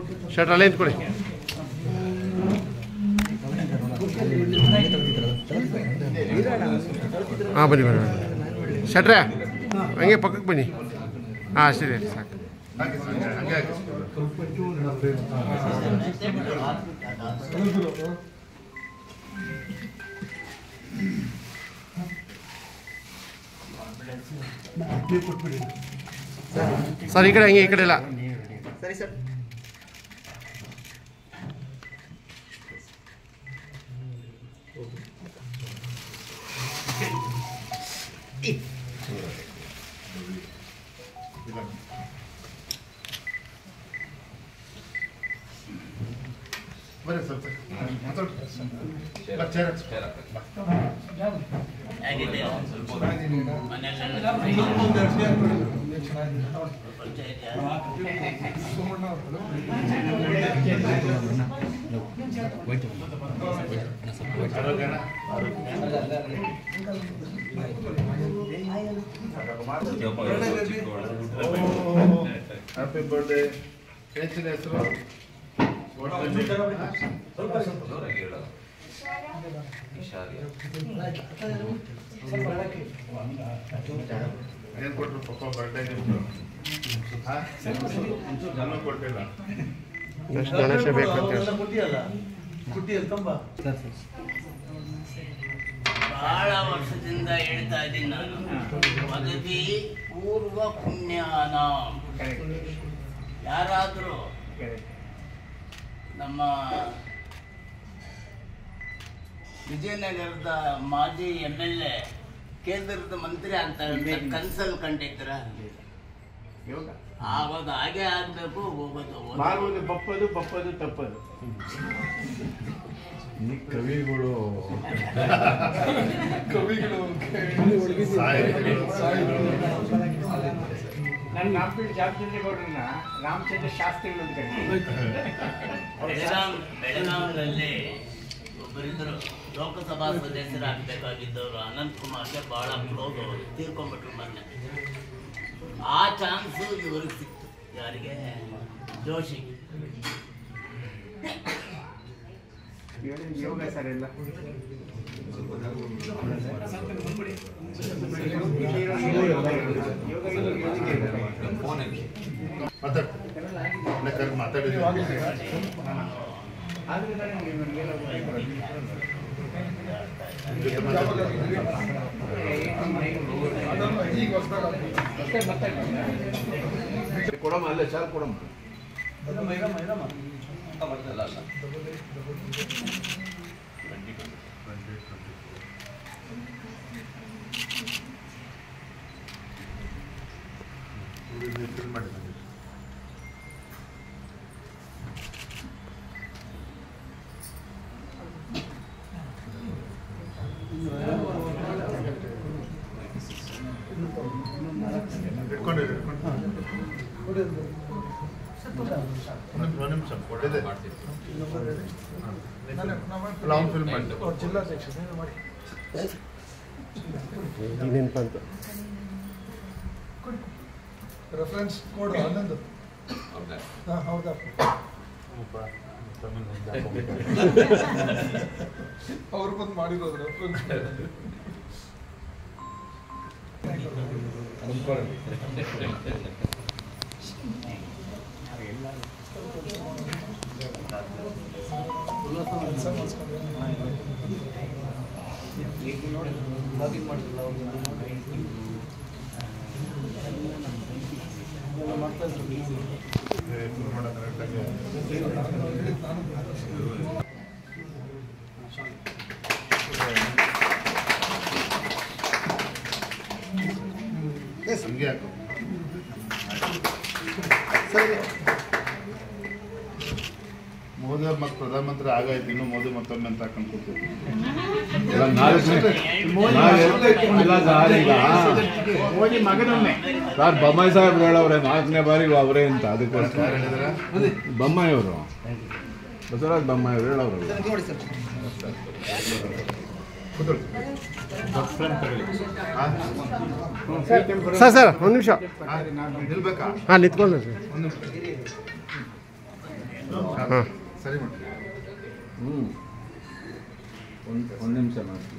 Shirt ಅಲ್ಲೇ ನಿಂತ್ಕೊಳ್ಳಿ. ಹಾಂ ಬನ್ನಿ ಬನ್ನಿ ಶಟ್ರೆ ಹಂಗೆ ಪಕ್ಕಕ್ಕೆ ಬನ್ನಿ. ಹಾಂ ಸರಿ ಸಾಕು. ಸರ್ ಈ ಕಡೆ ಹಂಗೆ ಈ ಕಡೆ ಇಲ್ಲ. ಸರಿ ಸರ್. ಬರೀ ಸ್ವಲ್ಪ ಹ್ಯಾಪಿ ಬರ್ಡೇ. ಹೆಚ್ಚಿನ ಹೆಸರು ಏನು ಕೊಟ್ಟರು ಪಪ್ಪ ಬರ್ಡೇ ಜನ ಕೊಟ್ಟಿಲ್ಲ. ಗಣೇಶ ಬೇಕಂತ ಬಹಳ ವರ್ಷದಿಂದ ಹೇಳ್ತಾ ಇದ್ದೀನಿ ನಾನು, ಪದವಿ ಪೂರ್ವ ಪುಣ್ಯಾನ. ಯಾರಾದರೂ ನಮ್ಮ ವಿಜಯನಗರದ ಮಾಜಿ MLA ಕೇಂದ್ರದ ಮಂತ್ರಿ ಆಗ್ತಾರೆ ಅಂತ ಕನ್ಸಲ್ ಕಂಡಿದ್ರ? ಆಗೋದು ಹಾಗೆ ಆಗ್ಬೇಕು, ಹೋಗೋದು ಬಪ್ಪದು ಬಪ್ಪದು ತಪ್ಪದು. ಈ ಕವಿಗಳು ನಾನು ರಾಮಪೀಠ ಜಾಮಚಂದ್ರ ಗೌಡ್ರನ್ನ ರಾಮಚಂದ್ರ ಶಾಸ್ತ್ರಿಗಳು ಅಂತ ಬೆಳಗಾವಿನಲ್ಲಿ ಒಬ್ಬರಿದ್ದರು ಲೋಕಸಭಾ ಸದಸ್ಯರಾಗಬೇಕಾಗಿದ್ದವರು ಅನಂತಕುಮಾರ್ಗೆ ಬಹಳ ಕ್ಲೋಸ್, ಅವರು ತೀರ್ಕೊಂಡ್ಬಿಟ್ರು ಮೊನ್ನೆ. ಆ ಚಾನ್ಸು ಇವ್ರಿಗೆ ಸಿಕ್ತು. ಯಾರಿಗೆ? ಜೋಶಿ. ಯೋಗ ಸರ್ ಎಲ್ಲ ಮಾತಾಡಿದ್ವಿ. ಕೊಡಮ್ಮ ಅಲ್ಲೇ ಚಾಲ್ ಕೊಡಮ್ಮ. ನಿಮಿಷ ಕೊಟ್ಟಿದೆ ಲಾಂಗ್ ಫಿಲ್ಮ್ ಮಾಡಿ ಜಿಲ್ಲಾ ಸೆಕ್ಷನ್ ಮಾಡಿ ನೆನಪಂತ ರೆಫರೆನ್ಸ್ ಕೋಡ್ 11. ಹೌದಾ ಅವ್ರು ಬಂದು ಮಾಡಿರೋದು ರೆಫರೆನ್ಸ್. ಹಂಗೆ ಹಾಕು ಮೋದಿ ಅವ್ರ ಮತ್ತೆ ಪ್ರಧಾನಮಂತ್ರಿ ಆಗಾಯ್ತು, ಇನ್ನು ಮೋದಿ ಮತ್ತೊಮ್ಮೆ ಅಂತ ಹಾಕೊಂಡು ಕೂತಿದ್ವಿ. ಮೋದಿ ಮಗನೊಮ್ಮೆ ಸರ್ ಬೊಮ್ಮಾಯಿ ಸಾಹೇಬ್ರು ಹೇಳವ್ರೆ 4ನೇ ಬಾರಿ ಅವರೇ ಅಂತ. ಅದಕ್ಕೋಸ್ಕರ ಬೊಮ್ಮಾಯಿ ಅವರು, ಬಸವರಾಜ ಬೊಮ್ಮಾಯಿ ಅವರು ಹೇಳವ್ರು. ಸರ್ ಸರ್ ಒಂದು ನಿಮಿಷ ನಿಲ್ಬೇಕಾ? ಹಾಂ ನಿಂತ್ಕೊಳ್ಳಿ ಸರ್. ಒಂದು ನಿಮಿಷ ಹಾಂ ಸರಿ ಮಾಡಿ ಹ್ಞೂ ಒಂದು ನಿಮಿಷ ಮಾಡ್ತೀನಿ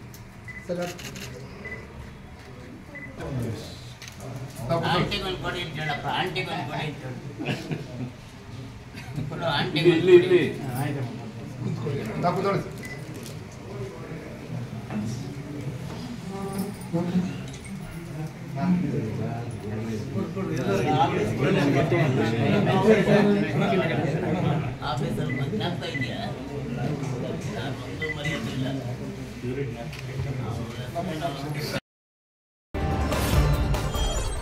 ಆಂಟಿಗೊಂದು ಕೊಡಿ ಅಂತ ಹೇಳಪ್ಪ, ಆಂಟಿಗೊಂದು ಕೊಡಿ ಅಂತ ಹೇಳು. ಕೊಡು, ಇಲ್ಲಿ ಆಂಟಿಗೊಂದು ಇಲ್ಲಿ ಇಲ್ಲಿ ತಾವು ಕೂತ್ಕೊಳ್ಳಿ ಸರ್. ಆಫೀಸಲ್ಲಿ ಮಾತಾಡ್ತಾ ಇದೆಯಾ? ನಾನೊಂದು ಮರೆಯೋದಿಲ್ಲ.